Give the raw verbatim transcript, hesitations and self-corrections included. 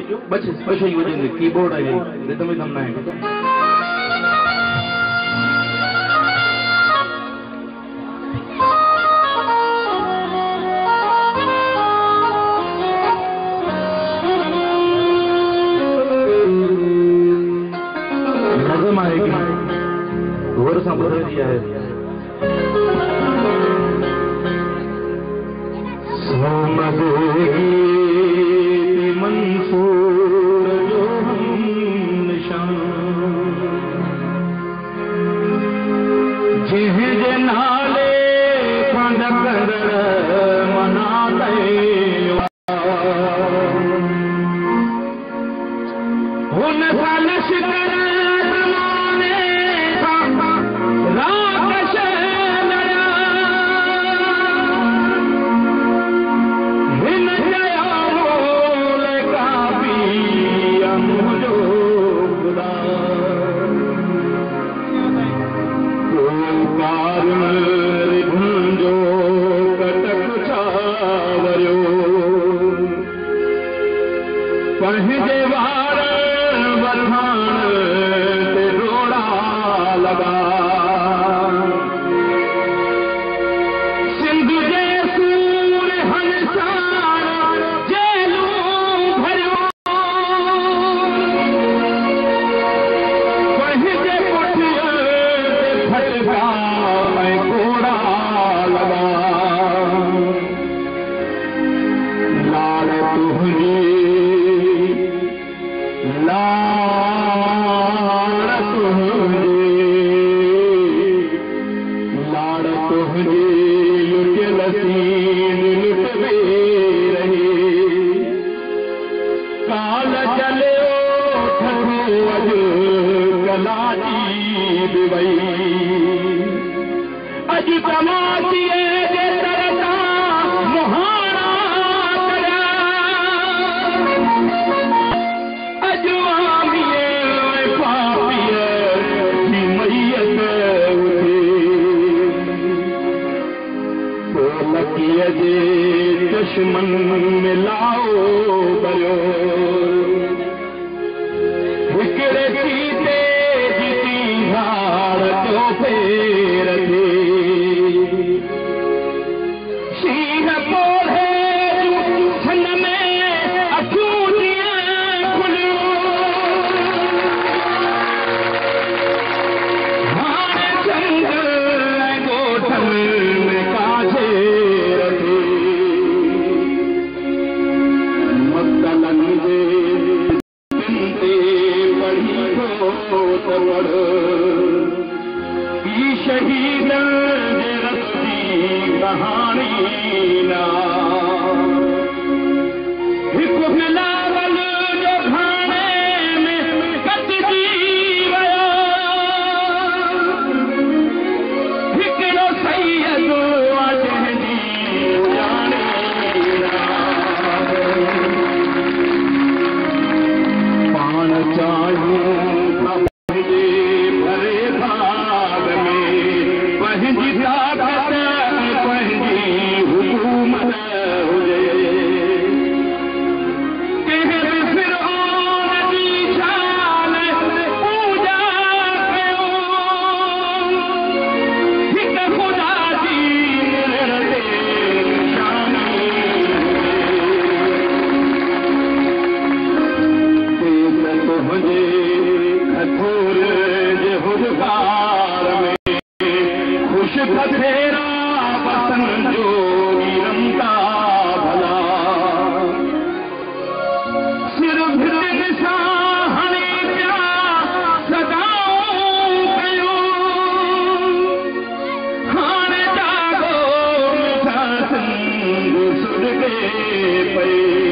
बस बस ही वजह कीबोर्ड है रिदम रिदम ना है नजम आएगी घोर संबंध दिया है मंसूर जो हम निशान जिह जे नाले पंध कर मना हुन सां लश्कर ज़माने सां राकश लड़ा हिन पंहिंजे वार वधाण ते रोड़ा लगा सिंध जे सूर हंसाण जेलूं भरियो पंहिंजे पुठीअ ते फटका ऐं घोड़ा लगा लाल तुंहिंजी लाड़ तुंहिंजी लाड़ तुंहिंजी लुटियल सीन लुटवे रही काल चलियो ठठो अॼु कलाची बि वई अॼु तमाशीअ जे दर तां मुहाणा जे चश्मन में लाओ करियो हिकिड़े चीते जी झाड़ जो फेर थी शींहं पोढ़े छन में अखियूं जीअं खुलियूं हाणे चंड ऐं ॻोठनि में काजे शहीद जे रस्ती कहानी ना हिकु बिलावल जो खाने में कटजी वियो हिकिड़ो सैयद जंहिंजी ॼाणे ना पाण चाहियूं बथेरा वतन जो रमता भला सिर भितिन सां हणी पिया सदाऊं कयूं हाणे जागो मिठा सिंध सुॾके पई